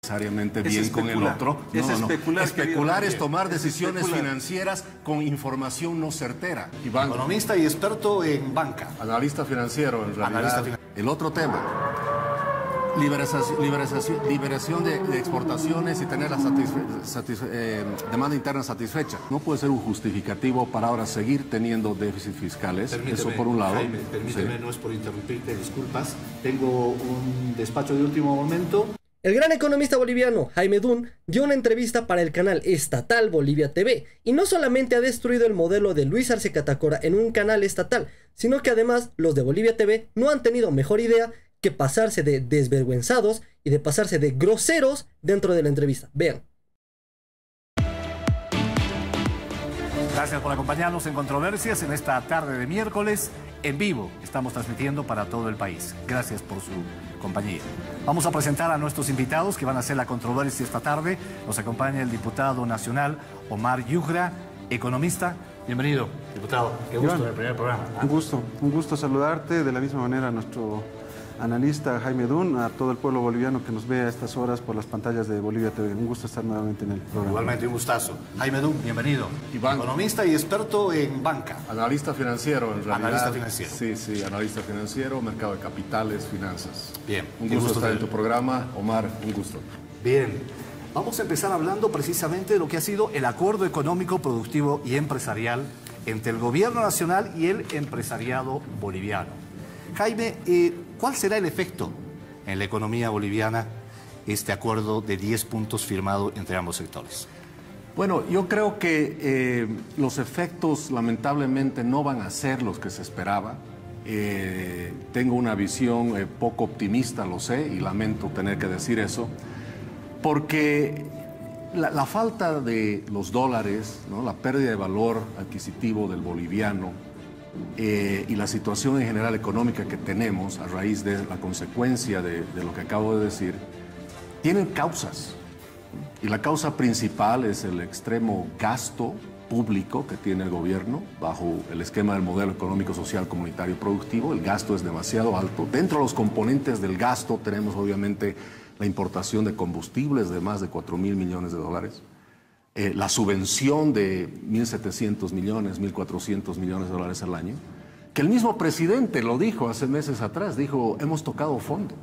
necesariamente bien con el otro. Especular es tomar decisiones financieras con información no certera. Iván, economista y experto en banca. Analista financiero, en realidad. El otro tema, liberación de exportaciones y tener la demanda interna satisfecha. No puede ser un justificativo para ahora seguir teniendo déficits fiscales. Permíteme, eso por un lado. Jaime, permíteme, sí. No es por interrumpirte, disculpas. Tengo un despacho de último momento. El gran economista boliviano Jaime Dun dio una entrevista para el canal estatal Bolivia TV y no solamente ha destruido el modelo de Luis Arce Catacora en un canal estatal, sino que además los de Bolivia TV no han tenido mejor idea que pasarse de desvergüenzados y de pasarse de groseros dentro de la entrevista. Vean. Gracias por acompañarnos en Controversias en esta tarde de miércoles en vivo. Estamos transmitiendo para todo el país. Gracias por su compañía. Vamos a presentar a nuestros invitados que van a hacer la controversia esta tarde. Nos acompaña el diputado nacional Omar Yujra, economista. Bienvenido, diputado. Qué gusto en el primer programa. Un gusto saludarte. De la misma manera a nuestro analista Jaime Dun, a todo el pueblo boliviano que nos ve a estas horas por las pantallas de Bolivia TV. Un gusto estar nuevamente en el programa. Igualmente, un gustazo. Jaime Dun, bienvenido. Iván, economista y experto en banca. Analista financiero, en realidad. Analista financiero. Sí, analista financiero, mercado de capitales, finanzas. Bien. Un gusto estar en tu programa. Omar, un gusto. Bien. Vamos a empezar hablando precisamente de lo que ha sido el acuerdo económico, productivo y empresarial entre el gobierno nacional y el empresariado boliviano. Jaime, ¿cuál será el efecto en la economía boliviana este acuerdo de 10 puntos firmado entre ambos sectores? Bueno, yo creo que los efectos lamentablemente no van a ser los que se esperaba. Tengo una visión poco optimista, lo sé, y lamento tener que decir eso, porque la falta de los dólares, ¿no?, la pérdida de valor adquisitivo del boliviano, y la situación en general económica que tenemos a raíz de la consecuencia de lo que acabo de decir, tienen causas. Y la causa principal es el extremo gasto público que tiene el gobierno bajo el esquema del modelo económico, social, comunitario y productivo. El gasto es demasiado alto. Dentro de los componentes del gasto tenemos obviamente la importación de combustibles de más de 4.000 millones de dólares. La subvención de 1.700 millones, 1.400 millones de dólares al año, que el mismo presidente lo dijo hace meses atrás, dijo, hemos tocado fondo.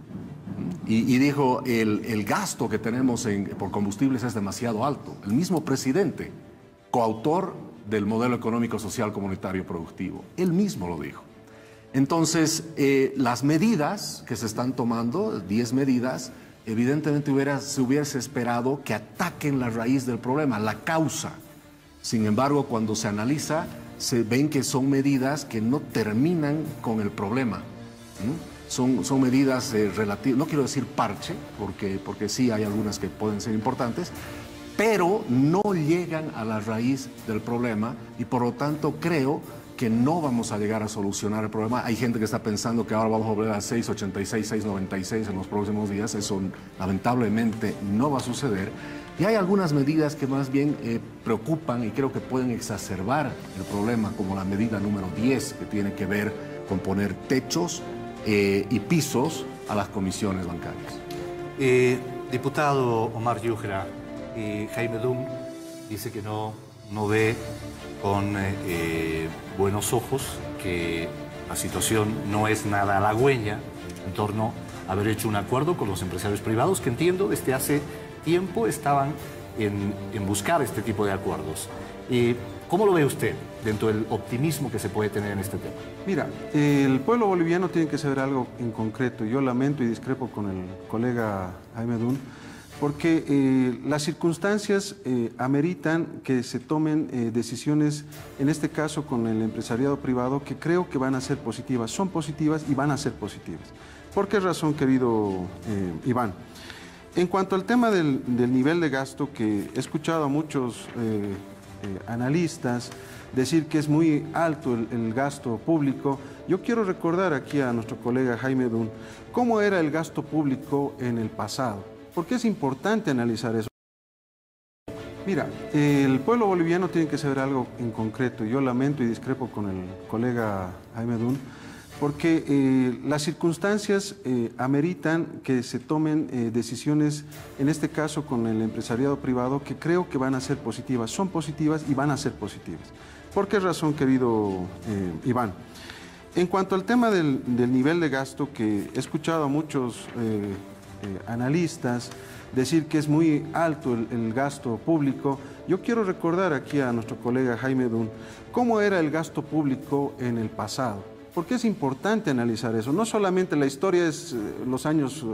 Y dijo, el gasto que tenemos por combustibles es demasiado alto. El mismo presidente, coautor del modelo económico, social, comunitario, productivo, él mismo lo dijo. Entonces, las medidas que se están tomando, 10 medidas, evidentemente se hubiese esperado que ataquen la raíz del problema, la causa. Sin embargo, cuando se analiza, se ven que son medidas que no terminan con el problema. Son medidas relativas, no quiero decir parche, porque sí hay algunas que pueden ser importantes, pero no llegan a la raíz del problema y por lo tanto creo que no vamos a llegar a solucionar el problema. Hay gente que está pensando que ahora vamos a volver a 6.86, 6.96 en los próximos días. Eso lamentablemente no va a suceder. Y hay algunas medidas que más bien preocupan y creo que pueden exacerbar el problema, como la medida número 10, que tiene que ver con poner techos y pisos a las comisiones bancarias. Diputado Omar Yujra, Jaime Dun dice que no ve con buenos ojos que la situación no es nada halagüeña en torno a haber hecho un acuerdo con los empresarios privados que entiendo desde hace tiempo estaban en buscar este tipo de acuerdos. ¿Cómo lo ve usted dentro del optimismo que se puede tener en este tema? Mira, el pueblo boliviano tiene que saber algo en concreto. Yo lamento y discrepo con el colega Jaime Dun, porque las circunstancias ameritan que se tomen decisiones, en este caso con el empresariado privado, que creo que van a ser positivas. Son positivas y van a ser positivas. ¿Por qué razón, querido Iván? En cuanto al tema del nivel de gasto, que he escuchado a muchos analistas decir que es muy alto el gasto público, yo quiero recordar aquí a nuestro colega Jaime Dun cómo era el gasto público en el pasado. Porque es importante analizar eso. Mira, el pueblo boliviano tiene que saber algo en concreto. Yo lamento y discrepo con el colega Jaime Dun, porque las circunstancias ameritan que se tomen decisiones, en este caso con el empresariado privado, que creo que van a ser positivas, son positivas y van a ser positivas. ¿Por qué razón, querido Iván? En cuanto al tema del nivel de gasto, que he escuchado a muchos analistas decir que es muy alto el gasto público, yo quiero recordar aquí a nuestro colega Jaime Dunn cómo era el gasto público en el pasado, porque es importante analizar eso. No solamente la historia es los años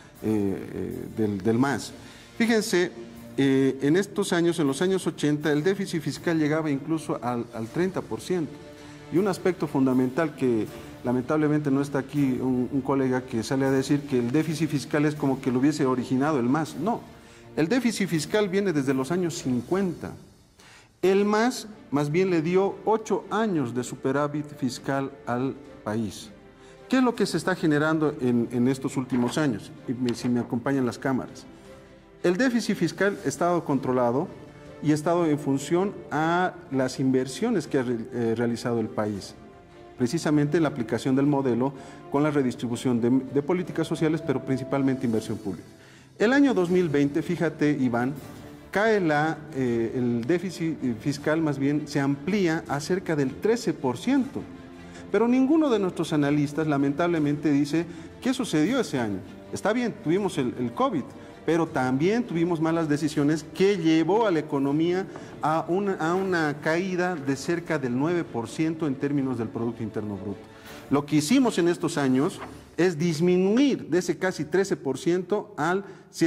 del MAS. Fíjense, en estos años, en los años 80, el déficit fiscal llegaba incluso al 30%. Y un aspecto fundamental que lamentablemente no está aquí un colega que sale a decir que el déficit fiscal es como que lo hubiese originado el MAS. No, el déficit fiscal viene desde los años 50. El MAS más bien le dio 8 años de superávit fiscal al país. ¿Qué es lo que se está generando en estos últimos años? Si me acompañan las cámaras. El déficit fiscal ha estado controlado y ha estado en función a las inversiones que ha realizado el país. Precisamente en la aplicación del modelo con la redistribución de políticas sociales, pero principalmente inversión pública. El año 2020, fíjate, Iván, cae el déficit fiscal, más bien se amplía a cerca del 13%. Pero ninguno de nuestros analistas, lamentablemente, dice qué sucedió ese año. Está bien, tuvimos el COVID, pero también tuvimos malas decisiones que llevó a la economía a una caída de cerca del 9% en términos del Producto Interno Bruto. Lo que hicimos en estos años es disminuir de ese casi 13% al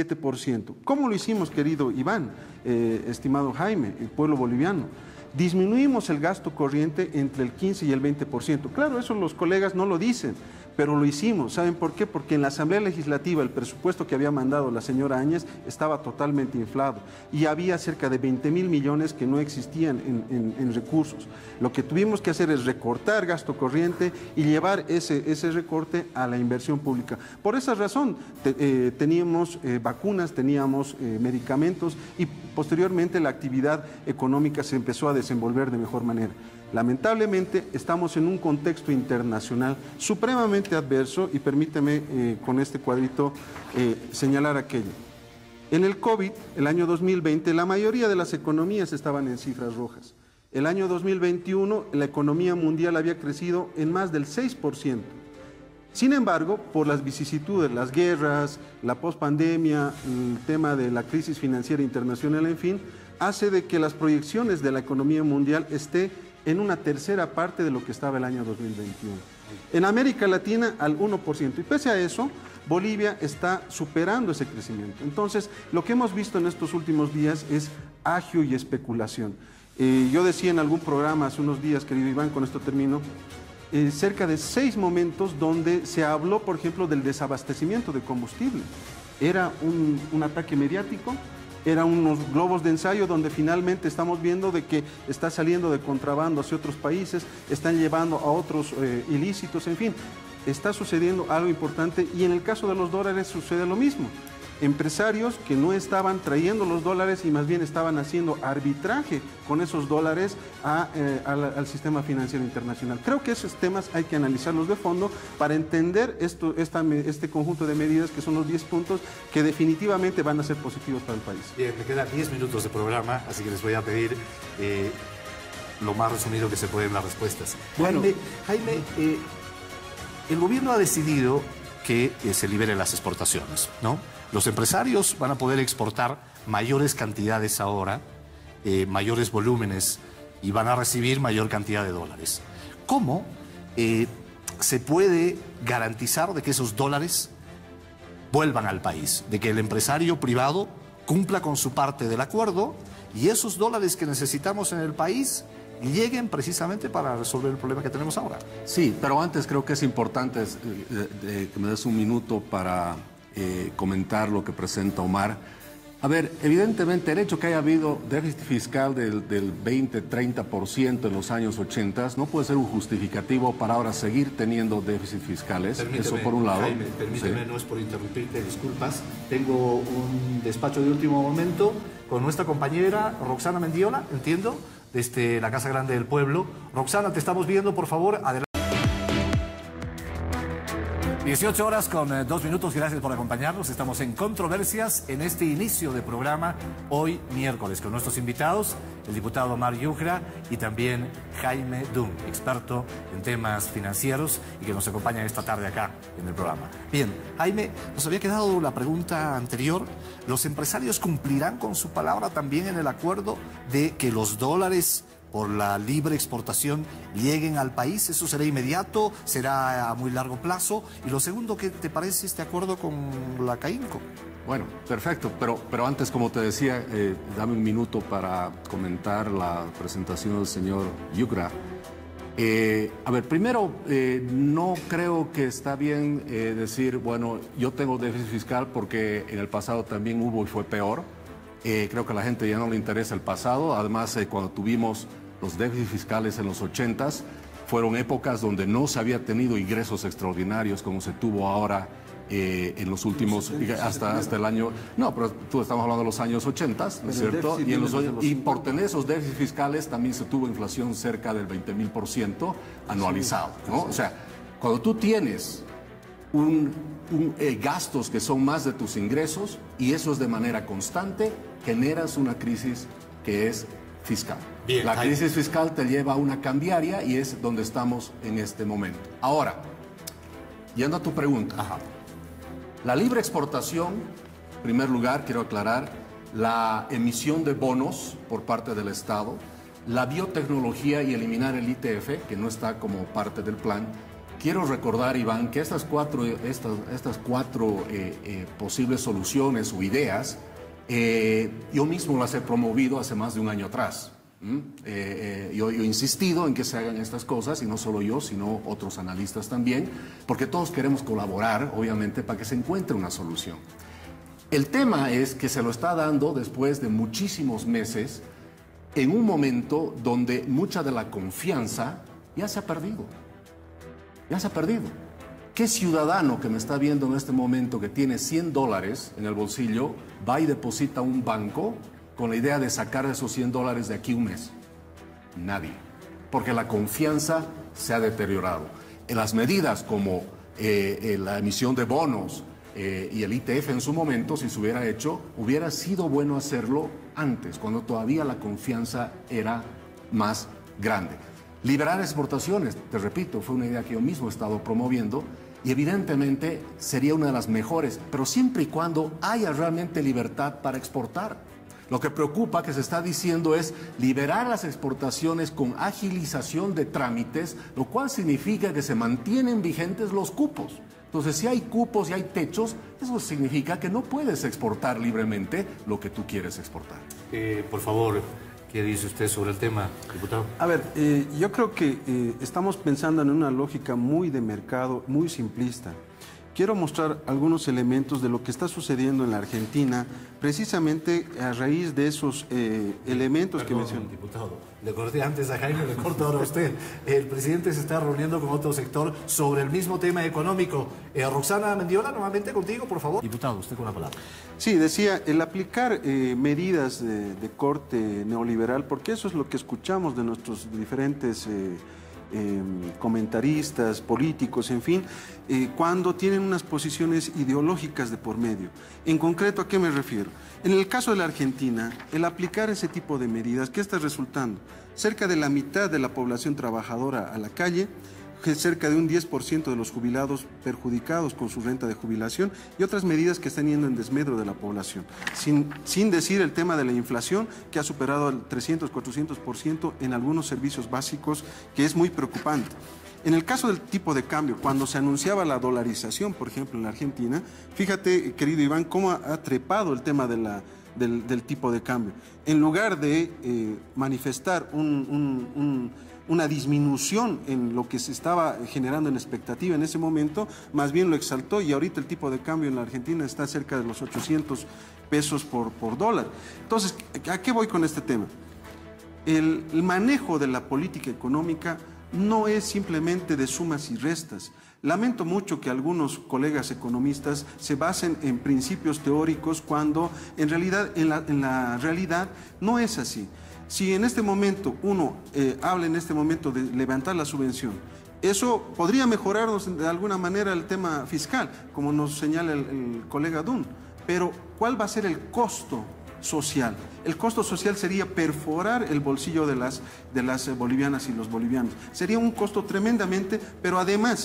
7%. ¿Cómo lo hicimos, querido Iván, estimado Jaime, el pueblo boliviano? Disminuimos el gasto corriente entre el 15 y el 20%. Claro, eso los colegas no lo dicen, pero lo hicimos. ¿Saben por qué? Porque en la Asamblea Legislativa el presupuesto que había mandado la señora Áñez estaba totalmente inflado y había cerca de 20.000 millones que no existían en recursos. Lo que tuvimos que hacer es recortar gasto corriente y llevar ese recorte a la inversión pública. Por esa razón teníamos vacunas, teníamos medicamentos y posteriormente la actividad económica se empezó a desenvolver de mejor manera. Lamentablemente estamos en un contexto internacional supremamente adverso y permíteme con este cuadrito señalar aquello. En el COVID, el año 2020, la mayoría de las economías estaban en cifras rojas. El año 2021, la economía mundial había crecido en más del 6%. Sin embargo, por las vicisitudes, las guerras, la pospandemia, el tema de la crisis financiera internacional, en fin, hace de que las proyecciones de la economía mundial esté en una tercera parte de lo que estaba el año 2021. En América Latina al 1%. Y pese a eso, Bolivia está superando ese crecimiento. Entonces, lo que hemos visto en estos últimos días es agio y especulación. Yo decía en algún programa hace unos días, querido Iván, con esto termino, cerca de 6 momentos donde se habló, por ejemplo, del desabastecimiento de combustible. Era un ataque mediático, eran unos globos de ensayo donde finalmente estamos viendo de que está saliendo de contrabando hacia otros países, están llevando a otros ilícitos, en fin, está sucediendo algo importante y en el caso de los dólares sucede lo mismo. Empresarios que no estaban trayendo los dólares y más bien estaban haciendo arbitraje con esos dólares al sistema financiero internacional. Creo que esos temas hay que analizarlos de fondo para entender este conjunto de medidas que son los 10 puntos que definitivamente van a ser positivos para el país. Bien, me quedan 10 minutos de programa, así que les voy a pedir lo más resumido que se pueden las respuestas. Bueno, Jaime, el gobierno ha decidido que se liberen las exportaciones, ¿no? Los empresarios van a poder exportar mayores cantidades ahora, mayores volúmenes y van a recibir mayor cantidad de dólares. ¿Cómo se puede garantizar de que esos dólares vuelvan al país? De que el empresario privado cumpla con su parte del acuerdo y esos dólares que necesitamos en el país lleguen precisamente para resolver el problema que tenemos ahora. Sí, pero antes creo que es importante que me des un minuto para comentar lo que presenta Omar. A ver, evidentemente el hecho que haya habido déficit fiscal del 20-30% en los años 80 no puede ser un justificativo para ahora seguir teniendo déficit fiscales. Permíteme, eso por un lado. Jaime, permíteme, sí. No es por interrumpirte, disculpas. Tengo un despacho de último momento con nuestra compañera Roxana Mendiola, entiendo, desde la Casa Grande del Pueblo. Roxana, te estamos viendo, por favor, adelante. 18 horas con 2 minutos, gracias por acompañarnos. Estamos en Controversias en este inicio de programa, hoy miércoles, con nuestros invitados, el diputado Omar Yujra y también Jaime Dunn, experto en temas financieros y que nos acompaña esta tarde acá en el programa. Bien, Jaime, nos había quedado la pregunta anterior. ¿Los empresarios cumplirán con su palabra también en el acuerdo de que los dólares por la libre exportación lleguen al país? ¿Eso será inmediato? ¿Será a muy largo plazo? Y lo segundo, ¿qué te parece este acuerdo con la CAINCO? Bueno, perfecto, pero antes, como te decía, dame un minuto para comentar la presentación del señor Yujra. A ver, primero, no creo que está bien decir, bueno, yo tengo déficit fiscal porque en el pasado también hubo y fue peor. Creo que a la gente ya no le interesa el pasado. Además, cuando tuvimos los déficits fiscales en los 80s, fueron épocas donde no se había tenido ingresos extraordinarios como se tuvo ahora en los últimos, hasta el año... No, pero tú estamos hablando de los años 80s, ¿no es cierto? Y por tener esos déficits fiscales también se tuvo inflación cerca del 20.000% anualizado, ¿no? O sea, cuando tú tienes gastos que son más de tus ingresos y eso es de manera constante, generas una crisis que es fiscal. Bien, la crisis fiscal te lleva a una cambiaria y es donde estamos en este momento. Ahora, yendo a tu pregunta, la libre exportación, en primer lugar, quiero aclarar, la emisión de bonos por parte del Estado, la biotecnología y eliminar el ITF, que no está como parte del plan. Quiero recordar, Iván, que estas cuatro posibles soluciones o ideas, yo mismo las he promovido hace más de un año atrás. Yo he insistido en que se hagan estas cosas, y no solo yo, sino otros analistas también, porque todos queremos colaborar, obviamente, para que se encuentre una solución. El tema es que se lo está dando después de muchísimos meses, en un momento donde mucha de la confianza ya se ha perdido. Ya se ha perdido. ¿Qué ciudadano que me está viendo en este momento que tiene $100 en el bolsillo va y deposita a un banco con la idea de sacar esos $100 de aquí un mes? Nadie. Porque la confianza se ha deteriorado. En las medidas como la emisión de bonos y el ITF en su momento, si se hubiera hecho, hubiera sido bueno hacerlo antes, cuando todavía la confianza era más grande. Liberar exportaciones, te repito, fue una idea que yo mismo he estado promoviendo y evidentemente sería una de las mejores, pero siempre y cuando haya realmente libertad para exportar. Lo que preocupa que se está diciendo es liberar las exportaciones con agilización de trámites, lo cual significa que se mantienen vigentes los cupos. Entonces, si hay cupos y hay techos, eso significa que no puedes exportar libremente lo que tú quieres exportar. Por favor, ¿qué dice usted sobre el tema, diputado? A ver, yo creo que estamos pensando en una lógica muy de mercado, muy simplista. Quiero mostrar algunos elementos de lo que está sucediendo en la Argentina, precisamente a raíz de esos elementos que mencioné. Diputado, le corté antes a Jaime, le corto ahora a usted. El presidente se está reuniendo con otro sector sobre el mismo tema económico. Roxana Mendiola, nuevamente contigo, por favor. Diputado, usted con la palabra. Sí, decía, el aplicar medidas de corte neoliberal, porque eso es lo que escuchamos de nuestros diferentes comentaristas, políticos, en fin, cuando tienen unas posiciones ideológicas de por medio. En concreto, ¿a qué me refiero? En el caso de la Argentina, el aplicar ese tipo de medidas, ¿qué está resultando? Cerca de la mitad de la población trabajadora a la calle, cerca de un 10% de los jubilados perjudicados con su renta de jubilación y otras medidas que están yendo en desmedro de la población. Sin decir el tema de la inflación, que ha superado el 300, 400% en algunos servicios básicos, que es muy preocupante. En el caso del tipo de cambio, cuando se anunciaba la dolarización, por ejemplo, en la Argentina, fíjate, querido Iván, cómo ha trepado el tema del tipo de cambio. En lugar de manifestar una disminución en lo que se estaba generando en expectativa en ese momento, más bien lo exaltó y ahorita el tipo de cambio en la Argentina está cerca de los 800 pesos por dólar. Entonces, ¿a qué voy con este tema? El manejo de la política económica no es simplemente de sumas y restas. Lamento mucho que algunos colegas economistas se basen en principios teóricos cuando en la realidad no es así. Si en este momento uno habla en este momento de levantar la subvención Eso podría mejorarnos de alguna manera el tema fiscal, como nos señala el colega Dunn, pero ¿cuál va a ser el costo social? El costo social sería perforar el bolsillo de las bolivianas y los bolivianos. Sería un costo tremendamente, pero además,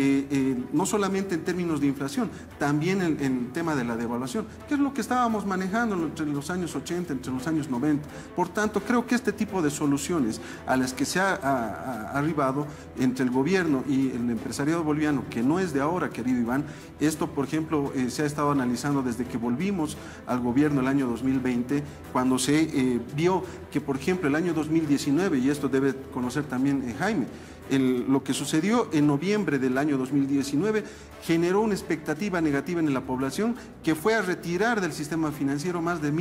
no solamente en términos de inflación, también en el tema de la devaluación, que es lo que estábamos manejando entre los años 80, entre los años 90. Por tanto, creo que este tipo de soluciones a las que se ha arribado entre el gobierno y el empresariado boliviano, que no es de ahora, querido Iván, esto, por ejemplo, se ha estado analizando desde que volvimos al gobierno el año 2020, cuando se vio que, por ejemplo, el año 2019, y esto debe conocer también Jaime, lo que sucedió en noviembre del año 2019 generó una expectativa negativa en la población que fue a retirar del sistema financiero más de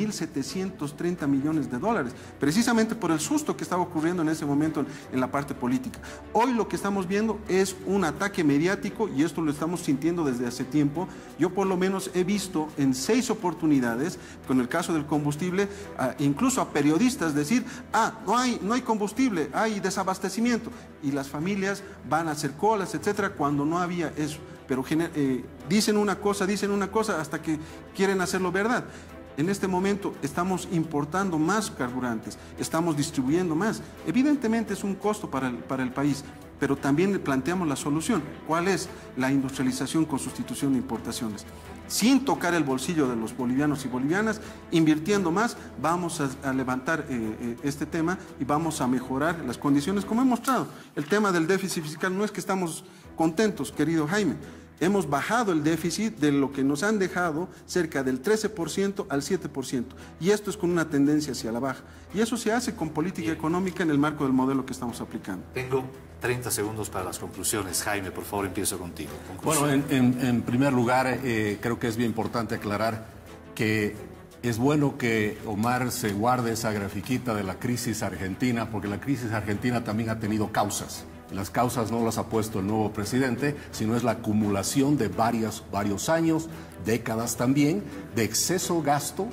1.730 millones de dólares, precisamente por el susto que estaba ocurriendo en ese momento en la parte política. Hoy lo que estamos viendo es un ataque mediático y esto lo estamos sintiendo desde hace tiempo. Yo por lo menos he visto en 6 oportunidades, con el caso del combustible, incluso a periodistas decir, no hay combustible, hay desabastecimiento, y las familias van a hacer colas, etcétera, cuando no había eso. Pero dicen una cosa hasta que quieren hacerlo verdad. En este momento estamos importando más carburantes, estamos distribuyendo más. Evidentemente es un costo para el país, pero también planteamos la solución. ¿Cuál es? La industrialización con sustitución de importaciones. Sin tocar el bolsillo de los bolivianos y bolivianas, invirtiendo más, vamos a levantar este tema y vamos a mejorar las condiciones, como he mostrado. El tema del déficit fiscal no es que estamos contentos, querido Jaime. Hemos bajado el déficit de lo que nos han dejado cerca del 13% al 7%. Y esto es con una tendencia hacia la baja. Y eso se hace con política económica en el marco del modelo que estamos aplicando. Tengo 30 segundos para las conclusiones. Jaime, por favor, empiezo contigo. Bueno, en primer lugar, creo que es bien importante aclarar que es bueno que Omar se guarde esa grafiquita de la crisis argentina, porque la crisis argentina también ha tenido causas. Las causas no las ha puesto el nuevo presidente, sino es la acumulación de varios años, décadas también, de exceso gasto,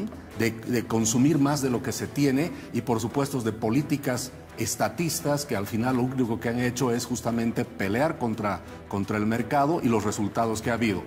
de consumir más de lo que se tiene y por supuesto de políticas estatistas que al final lo único que han hecho es justamente pelear contra el mercado y los resultados que ha habido.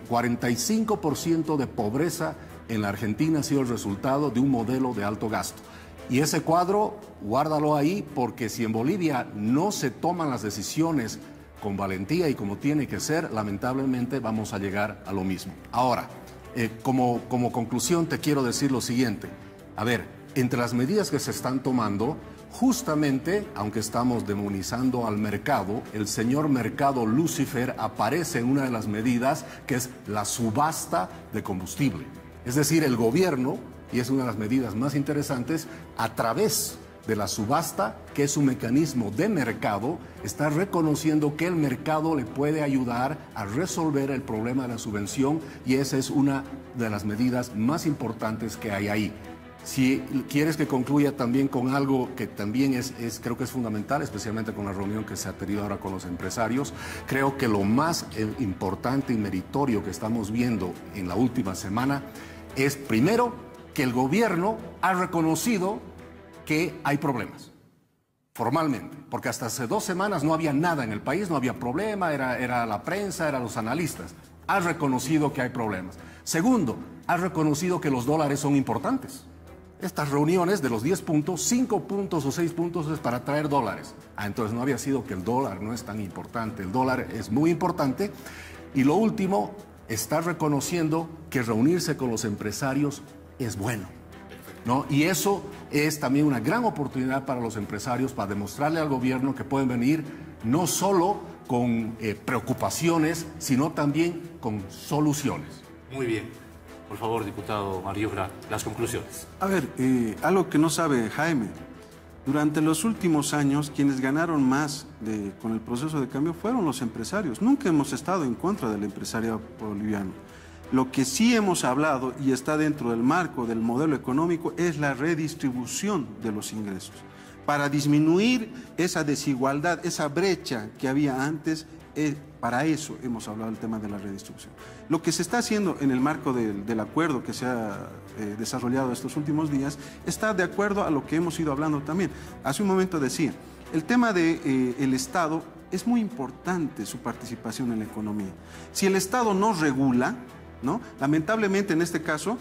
45% de pobreza en la Argentina ha sido el resultado de un modelo de alto gasto. Y ese cuadro, guárdalo ahí, porque si en Bolivia no se toman las decisiones con valentía y como tiene que ser, lamentablemente vamos a llegar a lo mismo. Ahora, como conclusión te quiero decir lo siguiente. A ver, entre las medidas que se están tomando, justamente, aunque estamos demonizando al mercado, el señor mercado Lucifer aparece en una de las medidas que es la subasta de combustible. Es decir, el gobierno, y es una de las medidas más interesantes, a través de la subasta, que es un mecanismo de mercado, está reconociendo que el mercado le puede ayudar a resolver el problema de la subvención y esa es una de las medidas más importantes que hay ahí. Si quieres que concluya también con algo que también creo que es fundamental, especialmente con la reunión que se ha tenido ahora con los empresarios, creo que lo más importante y meritorio que estamos viendo en la última semana es, primero, que el gobierno ha reconocido que hay problemas, formalmente, porque hasta hace 2 semanas no había nada en el país, no había problema, era la prensa, eran los analistas. Ha reconocido que hay problemas. Segundo, ha reconocido que los dólares son importantes. Estas reuniones de los 10 puntos, 5 puntos o 6 puntos es para traer dólares. Entonces no había sido que el dólar no es tan importante, el dólar es muy importante. Y lo último, está reconociendo que reunirse con los empresarios es bueno, ¿no? Y eso es también una gran oportunidad para los empresarios para demostrarle al gobierno que pueden venir no solo con preocupaciones, sino también con soluciones. Muy bien. Por favor, diputado Mariufra, las conclusiones. A ver, algo que no sabe Jaime. Durante los últimos años, quienes ganaron más con el proceso de cambio fueron los empresarios. Nunca hemos estado en contra del empresariado boliviano. Lo que sí hemos hablado y está dentro del marco del modelo económico es la redistribución de los ingresos. Para disminuir esa desigualdad, esa brecha que había antes, para eso hemos hablado del tema de la redistribución. Lo que se está haciendo en el marco del acuerdo que se ha desarrollado estos últimos días está de acuerdo a lo que hemos ido hablando también. Hace un momento decía, el tema del Estado es muy importante su participación en la economía. Si el Estado no regula, ¿no? Lamentablemente en este caso,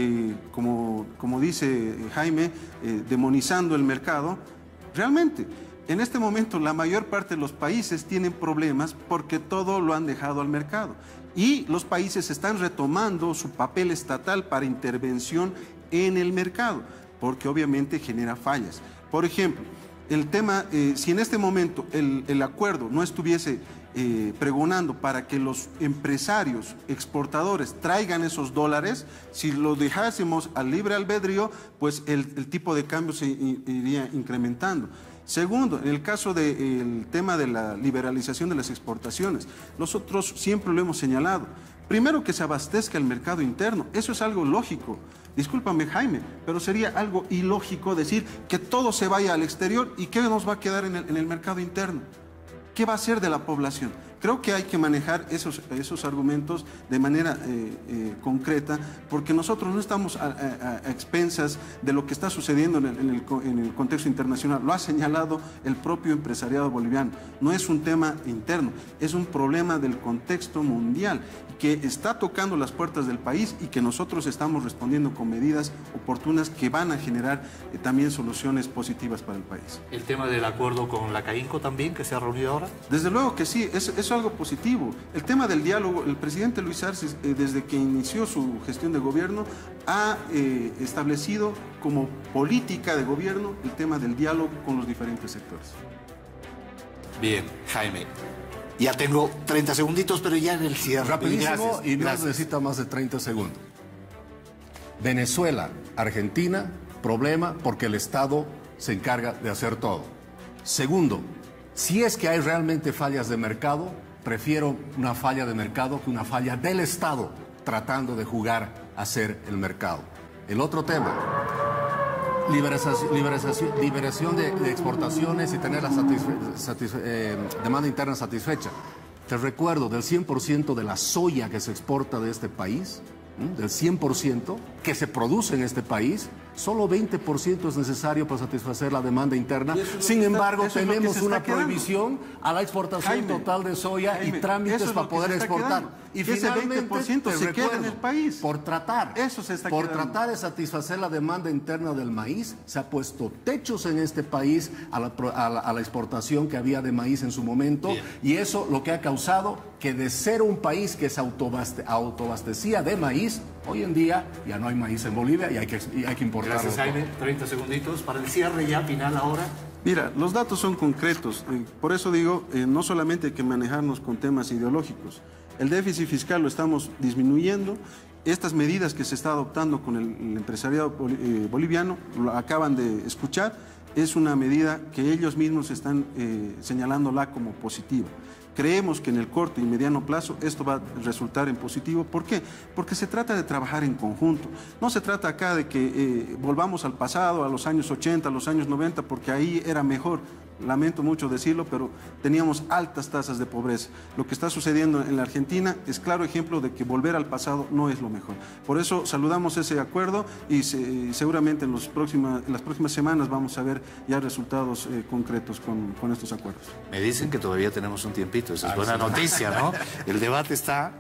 como dice Jaime, demonizando el mercado, realmente en este momento la mayor parte de los países tienen problemas porque todo lo han dejado al mercado. Y los países están retomando su papel estatal para intervención en el mercado, porque obviamente genera fallas. Por ejemplo, el tema, si en este momento el acuerdo no estuviese pregonando para que los empresarios exportadores traigan esos dólares, si lo dejásemos al libre albedrío, pues el tipo de cambio se iría incrementando. Segundo, en el caso del tema de la liberalización de las exportaciones, nosotros siempre lo hemos señalado. Primero, que se abastezca el mercado interno, eso es algo lógico. Discúlpame, Jaime, pero sería algo ilógico decir que todo se vaya al exterior y ¿qué nos va a quedar en el mercado interno? ¿Qué va a ser de la población? Creo que hay que manejar esos argumentos de manera concreta, porque nosotros no estamos a expensas de lo que está sucediendo en el contexto internacional. Lo ha señalado el propio empresariado boliviano. No es un tema interno, es un problema del contexto mundial que está tocando las puertas del país y que nosotros estamos respondiendo con medidas oportunas que van a generar también soluciones positivas para el país. ¿El tema del acuerdo con la CAINCO también, que se ha reunido ahora? Desde luego que sí, es algo positivo. El tema del diálogo, el presidente Luis Arce, desde que inició su gestión de gobierno, ha establecido como política de gobierno el tema del diálogo con los diferentes sectores. Bien, Jaime. Ya tengo 30 segunditos, pero ya en el cierre. Rapidísimo, y no necesita más de 30 segundos. Venezuela, Argentina, problema porque el Estado se encarga de hacer todo. Segundo, si es que hay realmente fallas de mercado, prefiero una falla de mercado que una falla del Estado tratando de jugar a hacer el mercado. El otro tema, liberación de exportaciones y tener la demanda interna satisfecha. Te recuerdo, del 100% de la soya que se exporta de este país, del 100% que se produce en este país, solo 20% es necesario para satisfacer la demanda interna. Sin embargo, tenemos una prohibición a la exportación total de soya y trámites para poder exportar. Y finalmente, se queda en el país. Por tratar de satisfacer la demanda interna del maíz, se ha puesto techos en este país a la exportación que había de maíz en su momento. Bien. Y eso lo que ha causado que de ser un país que se autoabastecía de maíz, hoy en día ya no hay maíz en Bolivia y hay que importarlo. Gracias, Jaime. 30 segunditos para el cierre ya final ahora. Mira, los datos son concretos. Por eso digo, no solamente hay que manejarnos con temas ideológicos. El déficit fiscal lo estamos disminuyendo. Estas medidas que se está adoptando con el empresariado boliviano, lo acaban de escuchar, es una medida que ellos mismos están señalándola como positiva. Creemos que en el corto y mediano plazo esto va a resultar en positivo. ¿Por qué? Porque se trata de trabajar en conjunto. No se trata acá de que volvamos al pasado, a los años 80, a los años 90, porque ahí era mejor. Lamento mucho decirlo, pero teníamos altas tasas de pobreza. Lo que está sucediendo en la Argentina es claro ejemplo de que volver al pasado no es lo mejor. Por eso saludamos ese acuerdo y seguramente en las próximas semanas vamos a ver ya resultados concretos con estos acuerdos. Me dicen que todavía tenemos un tiempito, esa es buena noticia, ¿no? El debate está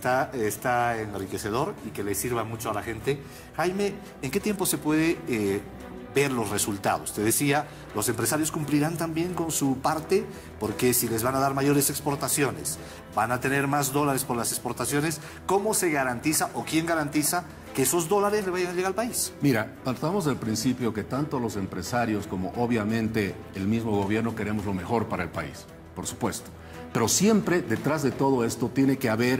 enriquecedor y que le sirva mucho a la gente. Jaime, ¿en qué tiempo se puede ver los resultados? Te decía, los empresarios cumplirán también con su parte, porque si les van a dar mayores exportaciones, van a tener más dólares por las exportaciones, ¿cómo se garantiza o quién garantiza que esos dólares le vayan a llegar al país? Mira, partamos del principio que tanto los empresarios como obviamente el mismo gobierno queremos lo mejor para el país, por supuesto. Pero siempre detrás de todo esto tiene que haber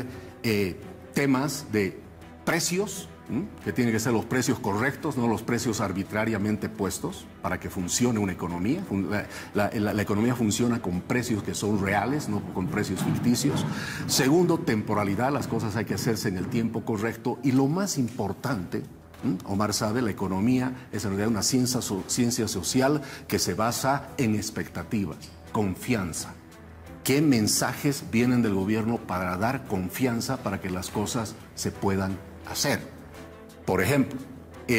temas de precios, que tienen que ser los precios correctos, no los precios arbitrariamente puestos para que funcione una economía. La economía funciona con precios que son reales, no con precios ficticios. Segundo, temporalidad, las cosas hay que hacerse en el tiempo correcto. Y lo más importante, Omar sabe, la economía es en realidad una ciencia social que se basa en expectativas, confianza. ¿Qué mensajes vienen del gobierno para dar confianza para que las cosas se puedan hacer? Por ejemplo,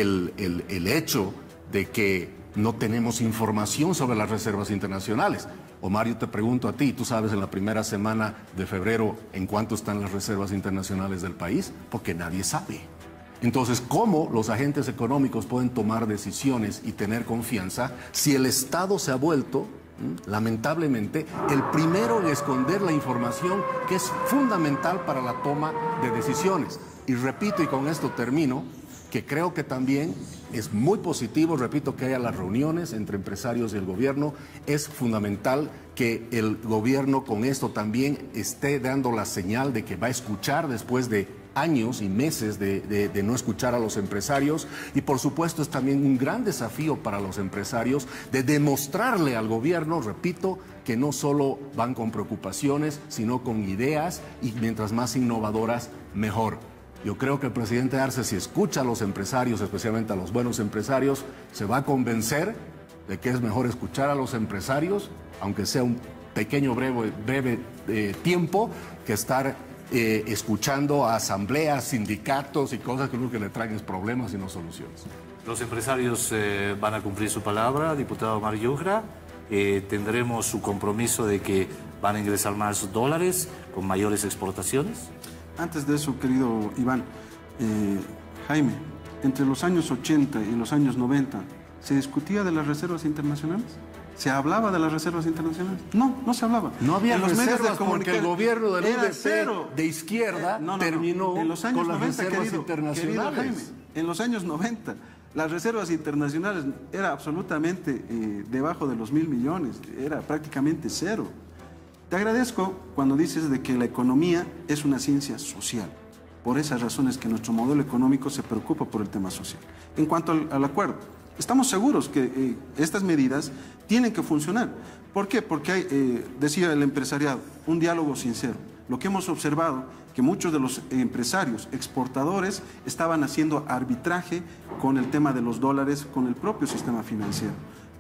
el hecho de que no tenemos información sobre las reservas internacionales. Omar, yo te pregunto a ti, ¿tú sabes en la primera semana de febrero en cuánto están las reservas internacionales del país? Porque nadie sabe. Entonces, ¿cómo los agentes económicos pueden tomar decisiones y tener confianza si el Estado se ha vuelto, lamentablemente, el primero en esconder la información que es fundamental para la toma de decisiones? Y repito, y con esto termino, que creo que también es muy positivo, repito, que haya las reuniones entre empresarios y el gobierno. Es fundamental que el gobierno con esto también esté dando la señal de que va a escuchar después de años y meses de no escuchar a los empresarios. Y por supuesto es también un gran desafío para los empresarios de demostrarle al gobierno, repito, que no solo van con preocupaciones, sino con ideas, y mientras más innovadoras, mejor. Yo creo que el presidente Arce, si escucha a los empresarios, especialmente a los buenos empresarios, se va a convencer de que es mejor escuchar a los empresarios, aunque sea un pequeño, breve tiempo, que estar escuchando a asambleas, sindicatos y cosas que lo que le traen es problemas y no soluciones. Los empresarios van a cumplir su palabra, diputado Omar Yujra. Tendremos su compromiso de que van a ingresar más dólares con mayores exportaciones. Antes de eso, querido Iván, Jaime, entre los años 80 y los años 90, ¿se discutía de las reservas internacionales? ¿Se hablaba de las reservas internacionales? No, no se hablaba. No había en los reservas medios de porque el gobierno del era UDP cero. De izquierda terminó en los años con las 90, reservas querido internacionales. Jaime, en los años 90, las reservas internacionales era absolutamente debajo de los 1.000 millones, era prácticamente cero. Te agradezco cuando dices de que la economía es una ciencia social. Por esas razones que nuestro modelo económico se preocupa por el tema social. En cuanto al acuerdo, estamos seguros que estas medidas tienen que funcionar. ¿Por qué? Porque hay, decía el empresariado, un diálogo sincero. Lo que hemos observado, que muchos de los empresarios exportadores estaban haciendo arbitraje con el tema de los dólares, con el propio sistema financiero.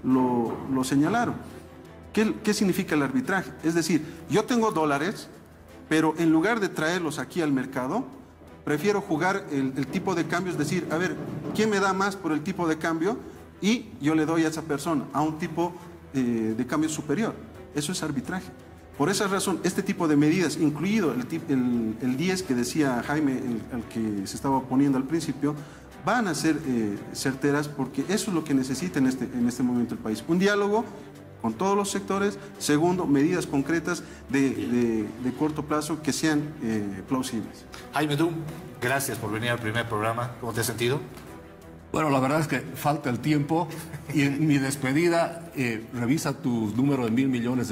Lo señalaron. ¿Qué significa el arbitraje? Es decir, yo tengo dólares, pero en lugar de traerlos aquí al mercado, prefiero jugar el tipo de cambio, es decir, a ver, ¿quién me da más por el tipo de cambio? Y yo le doy a esa persona a un tipo de cambio superior. Eso es arbitraje. Por esa razón, este tipo de medidas, incluido el 10 que decía Jaime, al que se estaba poniendo al principio, van a ser certeras, porque eso es lo que necesita en este momento el país. Un diálogo con todos los sectores. Segundo, medidas concretas de corto plazo que sean plausibles. Jaime Dunn, gracias por venir al primer programa. ¿Cómo te has sentido? Bueno, la verdad es que falta el tiempo y en mi despedida revisa tu número de 1.000 millones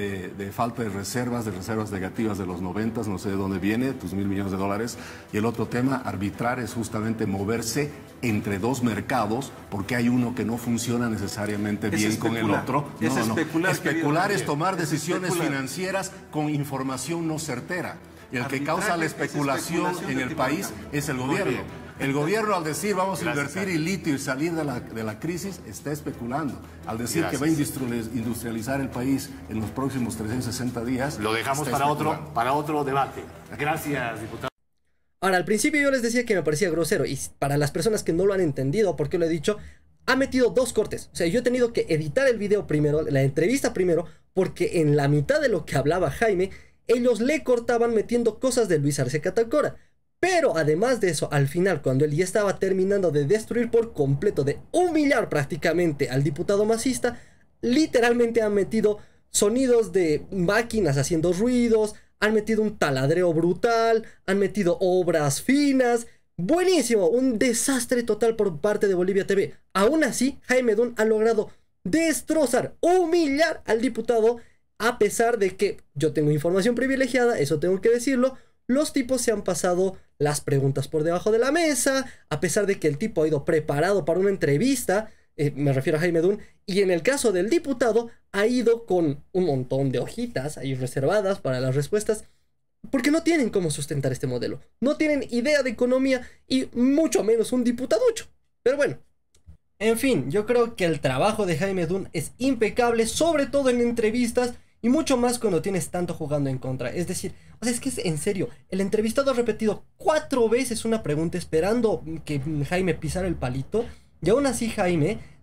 de falta de reservas negativas de los 90, no sé de dónde viene, tus 1.000 millones de dólares. Y el otro tema, arbitrar, es justamente moverse entre dos mercados porque hay uno que no funciona necesariamente bien con el otro. Especular es tomar decisiones financieras con información no certera. Y el que causa la especulación en el país es el gobierno. El gobierno, al decir vamos a invertir en litio y salir de la crisis, está especulando. Al decir que va a industrializar el país en los próximos 360 días... Lo dejamos para otro debate. Gracias, diputado. Ahora, al principio yo les decía que me parecía grosero, y para las personas que no lo han entendido, porque lo he dicho, ha metido dos cortes. O sea, yo he tenido que editar el video primero, la entrevista primero, porque en la mitad de lo que hablaba Jaime, ellos le cortaban metiendo cosas de Luis Arce Catacora. Pero además de eso, al final, cuando él ya estaba terminando de destruir por completo, de humillar prácticamente al diputado masista, literalmente han metido sonidos de máquinas haciendo ruidos, han metido un taladreo brutal, han metido obras finas. Buenísimo, un desastre total por parte de Bolivia TV. Aún así, Jaime Dunn ha logrado destrozar, humillar al diputado, a pesar de que yo tengo información privilegiada, eso tengo que decirlo. Los tipos se han pasado las preguntas por debajo de la mesa, a pesar de que el tipo ha ido preparado para una entrevista, me refiero a Jaime Dunn, y en el caso del diputado ha ido con un montón de hojitas ahí reservadas para las respuestas, porque no tienen cómo sustentar este modelo, no tienen idea de economía y mucho menos un diputaducho. Pero bueno, en fin, yo creo que el trabajo de Jaime Dunn es impecable, sobre todo en entrevistas, y mucho más cuando tienes tanto jugando en contra. Es decir, o sea, es que es en serio, el entrevistado ha repetido 4 veces una pregunta esperando que Jaime pisara el palito, y aún así Jaime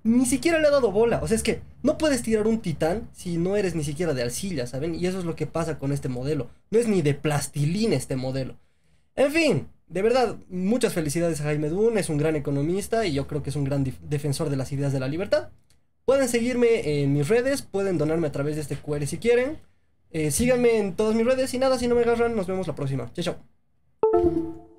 ni siquiera le ha dado bola. O sea, es que no puedes tirar un titán si no eres ni siquiera de arcilla, ¿saben? Y eso es lo que pasa con este modelo. No es ni de plastilina este modelo. En fin, de verdad, muchas felicidades a Jaime Dunn. Es un gran economista y yo creo que es un gran defensor de las ideas de la libertad. Pueden seguirme en mis redes, pueden donarme a través de este QR si quieren. Síganme en todas mis redes y nada, si no me agarran, nos vemos la próxima. Chao, chao.